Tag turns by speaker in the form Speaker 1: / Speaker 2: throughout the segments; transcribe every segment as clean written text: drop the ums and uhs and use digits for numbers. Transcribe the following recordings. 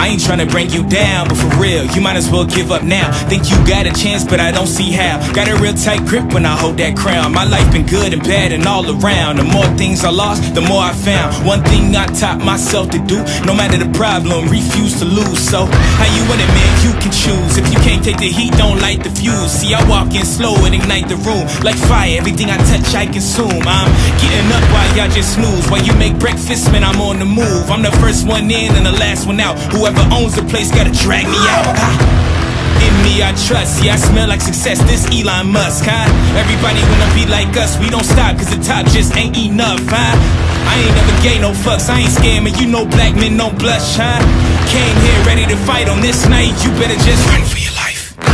Speaker 1: I ain't tryna bring you down, but for real, you might as well give up now. Think you got a chance, but I don't see how. Got a real tight grip when I hold that crown. My life been good and bad and all around. The more things I lost, the more I found. One thing I taught myself to do, no matter the problem, refuse to lose. So, how you want it, man? You can choose. If you can't take the heat, don't light the fuse. See, I walk in slow and ignite the room. Like fire, everything I touch, I consume. I'm getting up while y'all just snooze. While you make breakfast, man, I'm on the move. I'm the first one in and the last one out. Whoever owns the place gotta drag me out. In me I trust, yeah, I smell like success, this Elon Musk, huh? Everybody wanna be like us, we don't stop cause the top just ain't enough, huh? I ain't never gave no fucks, I ain't scamming, you know black men don't blush, huh? Came here ready to fight on this night, you better just run for your life.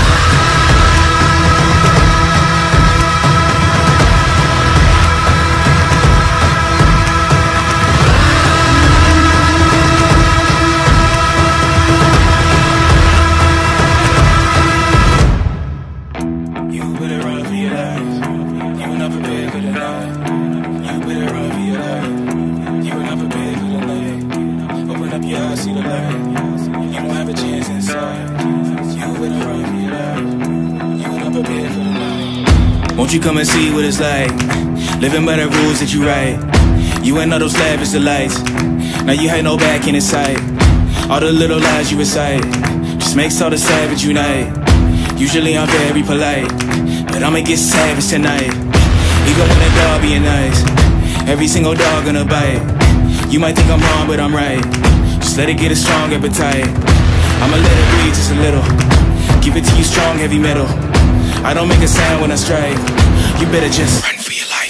Speaker 1: See the light, you don't have a chance inside. You better run for your life. You ain't not prepared for the night. Won't you come and see what it's like? Living by the rules that you write. You ain't know those lavish delights. Now you had no back in sight. All the little lies you recite just makes all the savage unite. Usually I'm very polite, but I'ma get savage tonight. Even when the dog being nice, every single dog gonna bite. You might think I'm wrong, but I'm right. Just let it get a strong appetite. I'ma let it breathe just a little. Give it to you strong, heavy metal. I don't make a sound when I strike. You better just run for your life.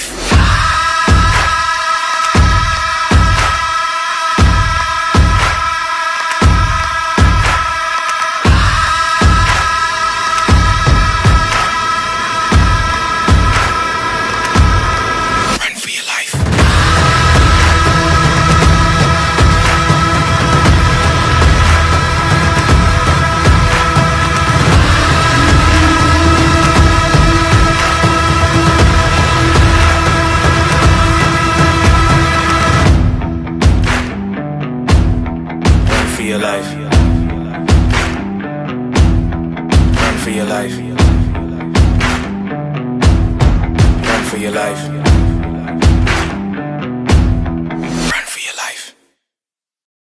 Speaker 1: Your life. Run for your life. Run for your life.